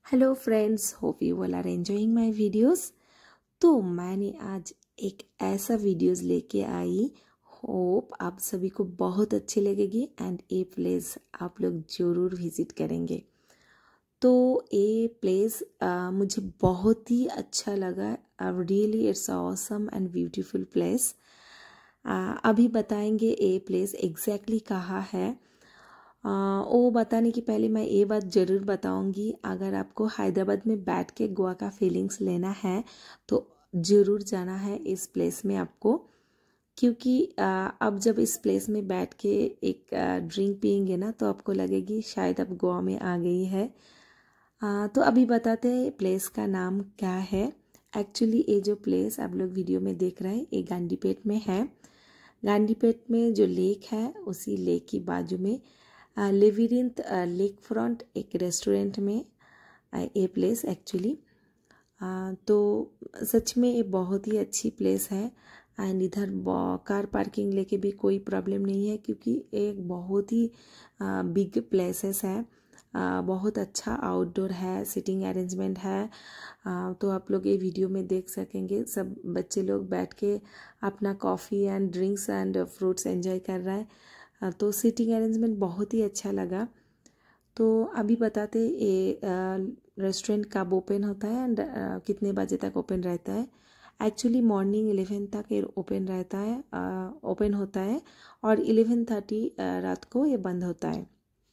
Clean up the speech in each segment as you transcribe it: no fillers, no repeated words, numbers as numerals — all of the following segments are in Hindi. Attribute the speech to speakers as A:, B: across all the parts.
A: Hello friends, hope you all are enjoying my videos. तो मैंने आज एक ऐसा वीडियोस लेके आई, होप आप सभी को बहुत अच्छी लगेगी एंड ये प्लेस आप लोग ज़रूर विज़िट करेंगे। तो ये प्लेस मुझे बहुत ही अच्छा लगा। Really it's awesome and beautiful place. अभी बताएंगे ये प्लेस एग्जैक्टली कहाँ है। वो बताने की पहले मैं ये बात ज़रूर बताऊंगी, अगर आपको हैदराबाद में बैठ के गोवा का फीलिंग्स लेना है तो ज़रूर जाना है इस प्लेस में आपको, क्योंकि अब जब इस प्लेस में बैठ के एक ड्रिंक पियेंगे ना तो आपको लगेगी शायद आप गोवा में आ गई है। तो अभी बताते हैं प्लेस का नाम क्या है। एक्चुअली ये जो प्लेस आप लोग वीडियो में देख रहे हैं ये गांडीपेट में है। गांडीपेट में जो लेक है उसी लेक की बाजू में लेविरिंथ लेक फ्रंट एक रेस्टोरेंट में ये प्लेस एक्चुअली। तो सच में ये बहुत ही अच्छी प्लेस है एंड इधर कार पार्किंग लेके भी कोई प्रॉब्लम नहीं है, क्योंकि एक बहुत ही बिग प्लेसेस है। बहुत अच्छा आउटडोर है, सिटिंग अरेंजमेंट है। तो आप लोग ये वीडियो में देख सकेंगे, सब बच्चे लोग बैठ के अपना coffee and drinks and fruits enjoy कर रहा है। तो सीटिंग अरेंजमेंट बहुत ही अच्छा लगा। तो अभी बताते ये रेस्टोरेंट कब ओपन होता है एंड कितने बजे तक ओपन रहता है। एक्चुअली मॉर्निंग 11 तक ये ओपन रहता है, ओपन होता है और 11:30 रात को ये बंद होता है।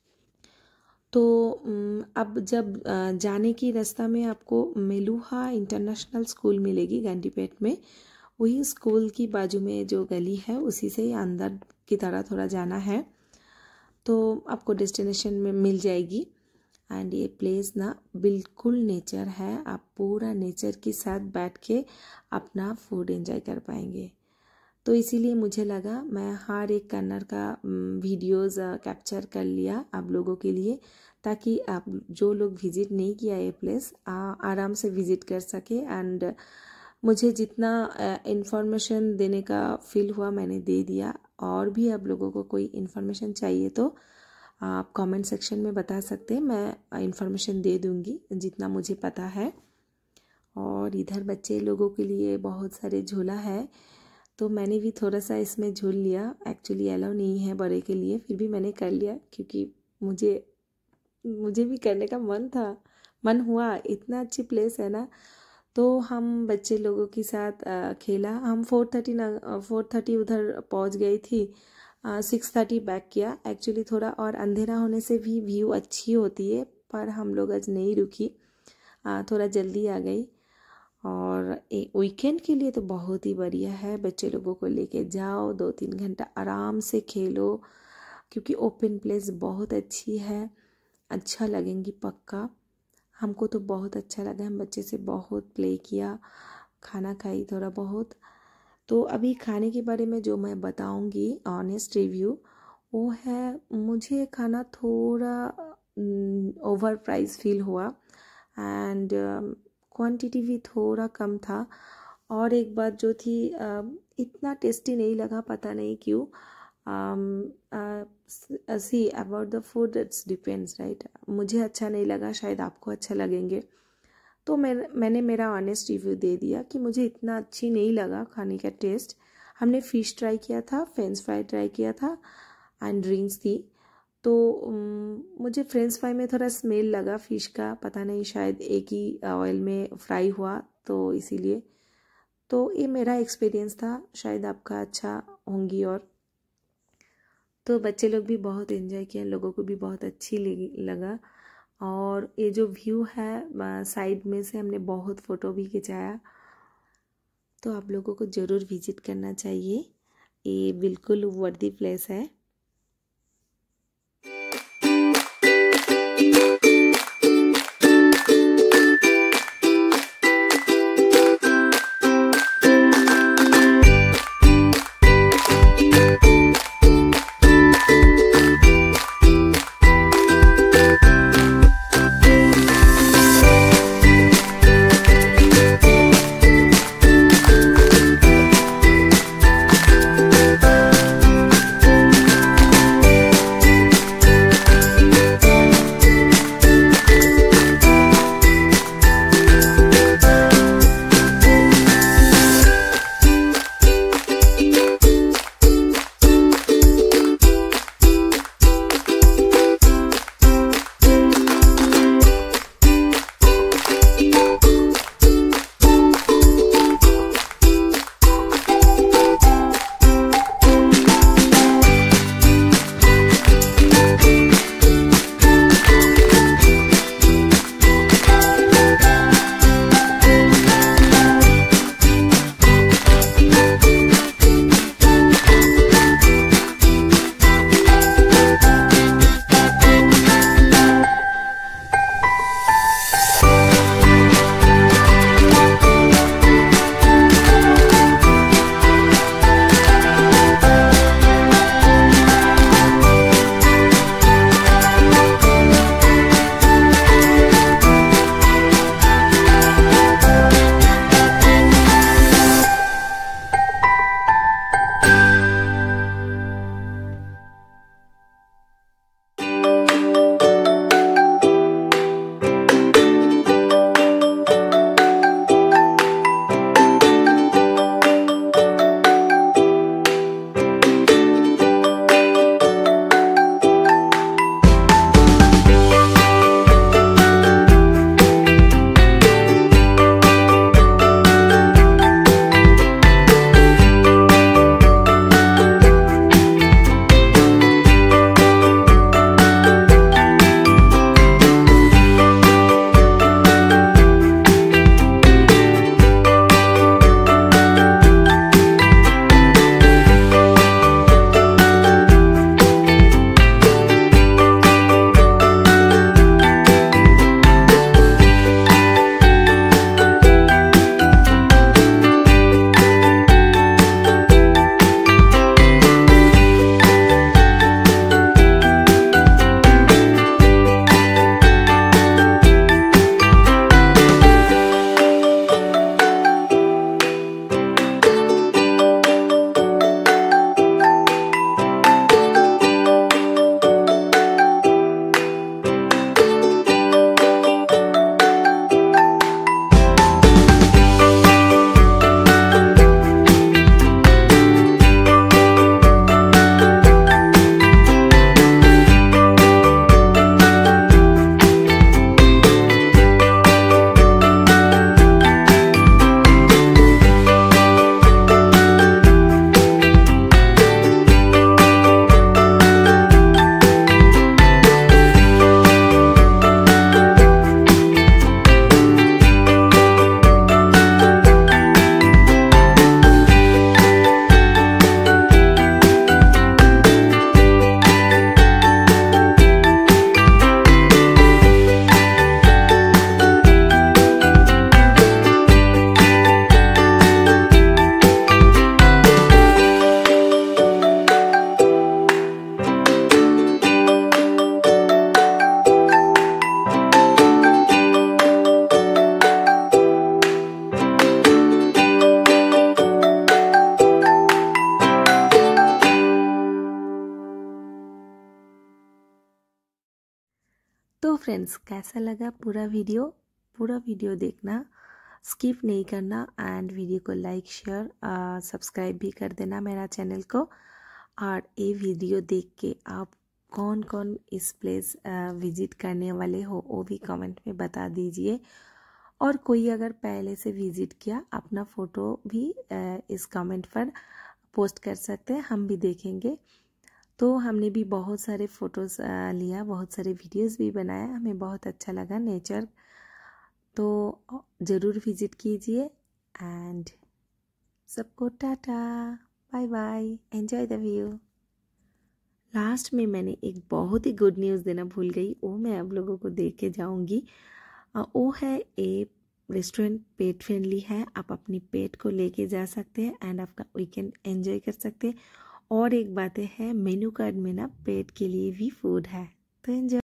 A: तो अब जब जाने की रास्ता में आपको मेलुहा इंटरनेशनल स्कूल मिलेगी गांडीपेट में। वही स्कूल की बाजू में जो गली है उसी से अंदर की तरह थोड़ा जाना है तो आपको डेस्टिनेशन में मिल जाएगी। एंड ये प्लेस ना बिल्कुल नेचर है, आप पूरा नेचर के साथ बैठ के अपना फूड एंजॉय कर पाएंगे। तो इसीलिए मुझे लगा मैं हर एक कॉर्नर का वीडियोस कैप्चर कर लिया आप लोगों के लिए, ताकि आप जो लोग विज़िट नहीं किया ये प्लेस आराम से विज़िट कर सके। एंड मुझे जितना इन्फॉर्मेशन देने का फील हुआ मैंने दे दिया। और भी आप लोगों को कोई इन्फॉर्मेशन चाहिए तो आप कमेंट सेक्शन में बता सकते हैं, मैं इन्फॉर्मेशन दे दूंगी जितना मुझे पता है। और इधर बच्चे लोगों के लिए बहुत सारे झूला है, तो मैंने भी थोड़ा सा इसमें झूल लिया। एक्चुअली अलाउ नहीं है बड़े के लिए, फिर भी मैंने कर लिया क्योंकि मुझे भी करने का मन हुआ। इतना अच्छी प्लेस है ना। तो हम बच्चे लोगों के साथ खेला। हम 4:30 उधर पहुंच गई थी, 6:30 बैक किया। एक्चुअली थोड़ा और अंधेरा होने से भी व्यू अच्छी होती है, पर हम लोग आज नहीं रुकी, थोड़ा जल्दी आ गई। और वीकेंड के लिए तो बहुत ही बढ़िया है, बच्चे लोगों को लेके जाओ, 2-3 घंटा आराम से खेलो, क्योंकि ओपन प्लेस बहुत अच्छी है, अच्छा लगेंगी पक्का। हमको तो बहुत अच्छा लगा, हम बच्चे से बहुत प्ले किया, खाना खाई थोड़ा बहुत। तो अभी खाने के बारे में जो मैं बताऊंगी ऑनेस्ट रिव्यू वो है, मुझे खाना थोड़ा ओवर प्राइस फील हुआ एंड क्वांटिटी भी थोड़ा कम था। और एक बात जो थी, इतना टेस्टी नहीं लगा, पता नहीं क्यों। See about the food it's depends, right. मुझे अच्छा नहीं लगा, शायद आपको अच्छा लगेंगे। तो मैंने मेरा ऑनेस्ट रिव्यू दे दिया कि मुझे इतना अच्छी नहीं लगा खाने का टेस्ट। हमने फ़िश ट्राई किया था, फ्रेंच फ्राई ट्राई किया था एंड ड्रिंक्स थी। तो मुझे फ्रेंच फ्राई में थोड़ा स्मेल लगा फ़िश का, पता नहीं शायद एक ही ऑयल में फ्राई हुआ तो इसीलिए। तो ये मेरा एक्सपीरियंस था, शायद आपका अच्छा होंगी। और तो बच्चे लोग भी बहुत एंजॉय किया, लोगों को भी बहुत अच्छी लगा। और ये जो व्यू है साइड में से हमने बहुत फ़ोटो भी खिंचाया। तो आप लोगों को ज़रूर विज़िट करना चाहिए, ये बिल्कुल वर्दी प्लेस है। फ्रेंड्स, कैसा लगा पूरा वीडियो देखना, स्किप नहीं करना एंड वीडियो को लाइक शेयर सब्सक्राइब भी कर देना मेरा चैनल को। और ये वीडियो देख के आप कौन कौन इस प्लेस विजिट करने वाले हो वो भी कमेंट में बता दीजिए। और कोई अगर पहले से विजिट किया, अपना फ़ोटो भी इस कमेंट पर पोस्ट कर सकते हैं, हम भी देखेंगे। तो हमने भी बहुत सारे फ़ोटोज़ लिया, बहुत सारे वीडियोस भी बनाया, हमें बहुत अच्छा लगा नेचर। तो ज़रूर विज़िट कीजिए एंड सबको tata bye bye, enjoy the view. Last में मैंने एक बहुत ही गुड न्यूज़ देना भूल गई, वो मैं आप लोगों को दे के जाऊँगी। वो है एक रेस्टोरेंट पेट फ्रेंडली है, आप अपनी पेट को लेके जा सकते हैं एंड आपका वीकेंड एंजॉय कर सकते हैं। और एक बात है, मेन्यू कार्ड में ना पेट के लिए भी फूड है, तो एंजॉय।